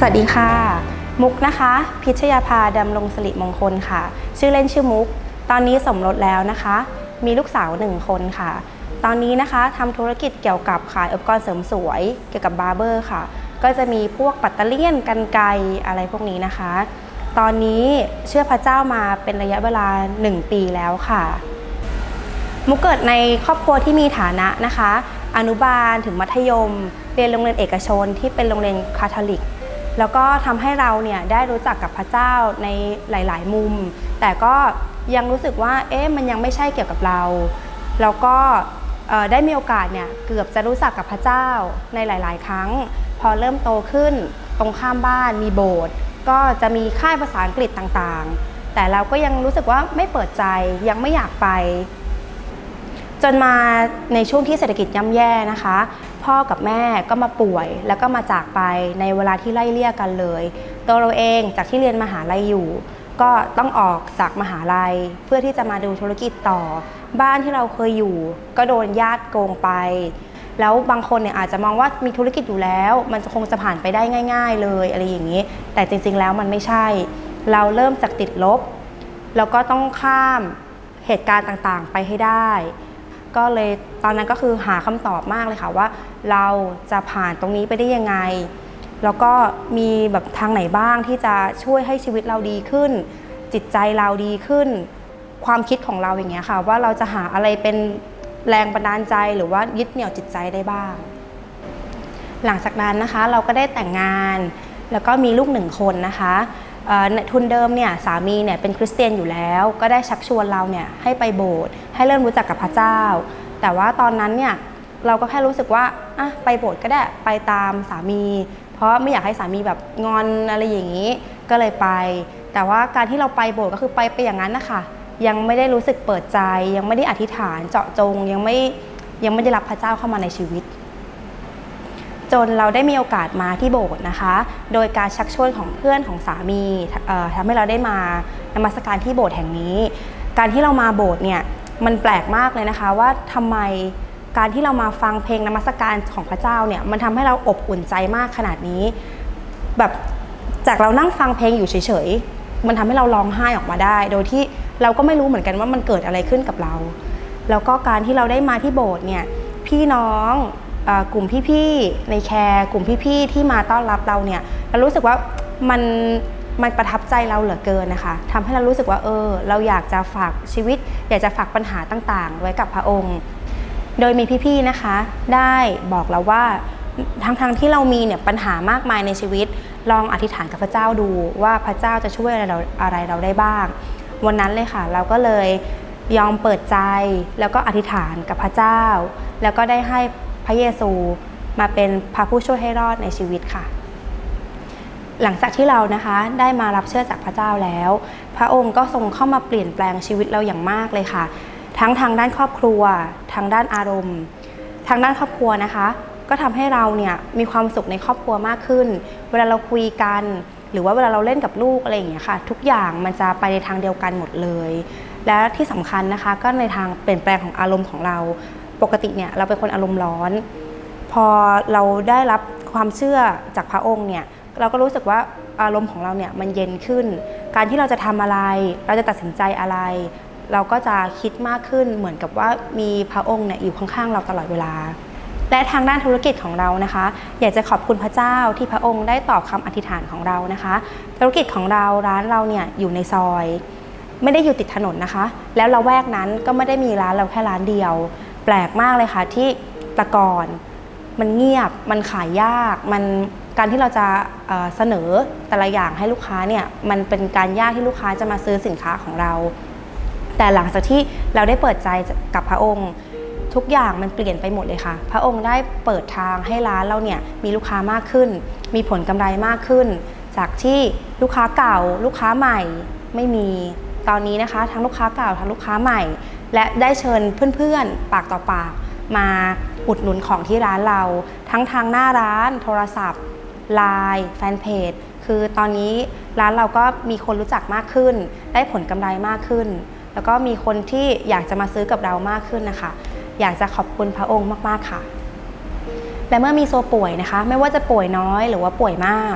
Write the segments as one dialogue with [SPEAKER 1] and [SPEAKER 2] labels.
[SPEAKER 1] สวัสดีค่ะมุกนะคะพิชยาภาดำรงสิริมงคลค่ะชื่อเล่นชื่อมุกตอนนี้สมรสแล้วนะคะมีลูกสาว1 คนค่ะตอนนี้นะคะทำธุรกิจเกี่ยวกับขายอุปกรณ์เสริมสวยเกี่ยวกับบาร์เบอร์ค่ะก็จะมีพวกปัตเตอร์เลียนกรรไกรอะไรพวกนี้นะคะตอนนี้เชื่อพระเจ้ามาเป็นระยะเวลา1 ปีแล้วค่ะมุกเกิดในครอบครัวที่มีฐานะนะคะอนุบาลถึงมัธยมเรียนโรงเรียนเอกชนที่เป็นโรงเรียนคาทอลิกแล้วก็ทำให้เราเนี่ยได้รู้จักกับพระเจ้าในหลายๆมุมแต่ก็ยังรู้สึกว่ามันยังไม่ใช่เกี่ยวกับเราแล้วก็ได้มีโอกาสเนี่ยเกือบจะรู้จักกับพระเจ้าในหลายๆครั้งพอเริ่มโตขึ้นตรงข้ามบ้านมีโบสถ์ก็จะมีค่ายภาษาอังกฤษต่างๆแต่เราก็ยังรู้สึกว่าไม่เปิดใจยังไม่อยากไปจนมาในช่วงที่เศรษฐกิจย่ำแย่นะคะพ่อกับแม่ก็มาป่วยแล้วก็มาจากไปในเวลาที่ไล่เลี่ยกันเลยตัวเราเองจากที่เรียนมหาลัยอยู่ก็ต้องออกจากมหาลัยเพื่อที่จะมาดูธุรกิจต่อบ้านที่เราเคยอยู่ก็โดนญาติโกงไปแล้วบางคนเนี่ยอาจจะมองว่ามีธุรกิจอยู่แล้วมันคงจะผ่านไปได้ง่ายๆเลยอะไรอย่างนี้แต่จริงๆแล้วมันไม่ใช่เราเริ่มจากติดลบแล้วก็ต้องข้ามเหตุการณ์ต่างๆไปให้ได้ก็เลยตอนนั้นก็คือหาคำตอบมากเลยค่ะว่าเราจะผ่านตรงนี้ไปได้ยังไงแล้วก็มีแบบทางไหนบ้างที่จะช่วยให้ชีวิตเราดีขึ้นจิตใจเราดีขึ้นความคิดของเราอย่างเงี้ยค่ะว่าเราจะหาอะไรเป็นแรงบันดาลใจหรือว่ายึดเหนี่ยวจิตใจได้บ้างหลังจากนั้นนะคะเราก็ได้แต่งงานแล้วก็มีลูก1 คนนะคะทุนเดิมเนี่ยสามีเนี่ยเป็นคริสเตียนอยู่แล้วก็ได้ชักชวนเราเนี่ยให้ไปโบสถ์ให้เริ่มรู้จักกับพระเจ้าแต่ว่าตอนนั้นเนี่ยเราก็แค่รู้สึกว่าไปโบสถ์ก็ได้ไปตามสามีเพราะไม่อยากให้สามีแบบงอนอะไรอย่างนี้ก็เลยไปแต่ว่าการที่เราไปโบสถ์ก็คือไปอย่างนั้นนะคะยังไม่ได้รู้สึกเปิดใจยังไม่ได้อธิษฐานเจาะจงยังไม่ได้รับพระเจ้าเข้ามาในชีวิตจนเราได้มีโอกาสมาที่โบสถ์นะคะโดยการชักชวนของเพื่อนของสามีทำให้เราได้มานมัสการที่โบสถ์แห่งนี้การที่เรามาโบสถ์เนี่ยมันแปลกมากเลยนะคะว่าทำไมการที่เรามาฟังเพลงนมัสการของพระเจ้าเนี่ยมันทำให้เราอบอุ่นใจมากขนาดนี้แบบจากเรานั่งฟังเพลงอยู่เฉยๆมันทำให้เราร้องไห้ออกมาได้โดยที่เราก็ไม่รู้เหมือนกันว่ามันเกิดอะไรขึ้นกับเราแล้วก็การที่เราได้มาที่โบสถ์เนี่ยพี่น้องกลุ่มพี่ๆในแคร์กลุ่มพี่ๆที่มาต้อนรับเราเนี่ยเรารู้สึกว่ามันประทับใจเราเหลือเกินนะคะทำให้เรารู้สึกว่าเราอยากจะฝากชีวิตอยากจะฝากปัญหาต่างๆไว้กับพระองค์โดยมีพี่ๆนะคะได้บอกเราว่าทั้งที่เรามีเนี่ยปัญหามากมายในชีวิตลองอธิษฐานกับพระเจ้าดูว่าพระเจ้าจะช่วยอะไรเราได้บ้างวันนั้นเลยค่ะเราก็เลยยอมเปิดใจแล้วก็อธิษฐานกับพระเจ้าแล้วก็ได้ให้พระเยซูมาเป็นพระผู้ช่วยให้รอดในชีวิตค่ะหลังจากที่เรานะคะได้มารับเชื่อจากพระเจ้าแล้วพระองค์ก็ทรงเข้ามาเปลี่ยนแปลงชีวิตเราอย่างมากเลยค่ะทั้งทางด้านครอบครัวทางด้านอารมณ์ทางด้านครอบครัวนะคะก็ทำให้เราเนี่ยมีความสุขในครอบครัวมากขึ้นเวลาเราคุยกันหรือว่าเวลาเราเล่นกับลูกอะไรอย่างเงี้ยค่ะทุกอย่างมันจะไปในทางเดียวกันหมดเลยและที่สำคัญนะคะก็ในทางเปลี่ยนแปลงของอารมณ์ของเราปกติเนี่ยเราเป็นคนอารมณ์ร้อนพอเราได้รับความเชื่อจากพระองค์เนี่ยเราก็รู้สึกว่าอารมณ์ของเราเนี่ยมันเย็นขึ้นการที่เราจะทำอะไรเราจะตัดสินใจอะไรเราก็จะคิดมากขึ้นเหมือนกับว่ามีพระองค์เนี่ยอยู่ข้างๆเราตลอดเวลาและทางด้านธุรกิจของเรานะคะอยากจะขอบคุณพระเจ้าที่พระองค์ได้ตอบคำอธิษฐานของเรานะคะธุรกิจของเราร้านเราเนี่ยอยู่ในซอยไม่ได้อยู่ติดถนนนะคะแล้วละแวกนั้นก็ไม่ได้มีร้านเราแค่ร้านเดียวแปลกมากเลยค่ะที่แต่ก่อนมันเงียบมันขายยากการที่เราจะเสนอแต่ละอย่างให้ลูกค้าเนี่ยมันเป็นการยากที่ลูกค้าจะมาซื้อสินค้าของเราแต่หลังจากที่เราได้เปิดใจกับพระองค์ทุกอย่างมันเปลี่ยนไปหมดเลยค่ะพระองค์ได้เปิดทางให้ร้านเราเนี่ยมีลูกค้ามากขึ้นมีผลกำไรมากขึ้นจากที่ลูกค้าเก่าลูกค้าใหม่ไม่มีตอนนี้นะคะทั้งลูกค้าเก่าทั้งลูกค้าใหม่และได้เชิญเพื่อนๆปากต่อปากมาอุดหนุนของที่ร้านเราทั้งทางหน้าร้านโทรศัพท์ไลน์แฟนเพจคือตอนนี้ร้านเราก็มีคนรู้จักมากขึ้นได้ผลกำไรมากขึ้นแล้วก็มีคนที่อยากจะมาซื้อกับเรามากขึ้นนะคะอยากจะขอบคุณพระองค์มากๆค่ะและเมื่อมีโซป่วยนะคะไม่ว่าจะป่วยน้อยหรือว่าป่วยมาก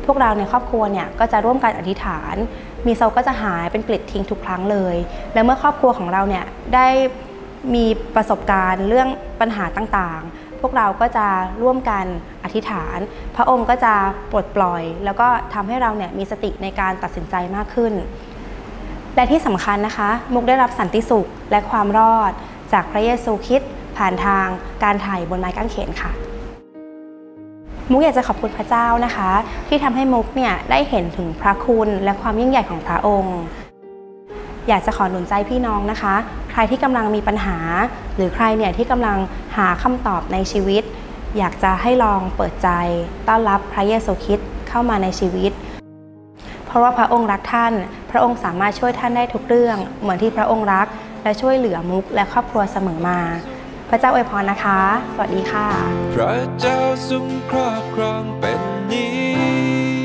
[SPEAKER 1] พวกเราในครอบครัวเนี่ยก็จะร่วมกันอธิษฐานมีเซาก็จะหายเป็นปลิดทิ้งทุกครั้งเลยและเมื่อครอบครัวของเราเนี่ยได้มีประสบการณ์เรื่องปัญหาต่างๆพวกเราก็จะร่วมกันอธิษฐานพระองค์ก็จะปลดปล่อยแล้วก็ทำให้เราเนี่ยมีสติในการตัดสินใจมากขึ้นและที่สำคัญนะคะมุกได้รับสันติสุขและความรอดจากพระเยซูคริสต์ผ่านทางการไถ่บนไม้กางเขนค่ะมุกอยากจะขอบคุณพระเจ้านะคะที่ทำให้มุกเนี่ยได้เห็นถึงพระคุณและความยิ่งใหญ่ของพระองค์อยากจะขอหนุนใจพี่น้องนะคะใครที่กำลังมีปัญหาหรือใครเนี่ยที่กำลังหาคำตอบในชีวิตอยากจะให้ลองเปิดใจต้อนรับพระเยซูคริสต์เข้ามาในชีวิตเพราะว่าพระองค์รักท่านพระองค์สามารถช่วยท่านได้ทุกเรื่องเหมือนที่พระองค์รักและช่วยเหลือมุกและครอบครัวเสมอมาพระเจ้าอวยพรนะคะสวัสดีค่ะ
[SPEAKER 2] พระเจ้าทรงครอบครองเป็นนิ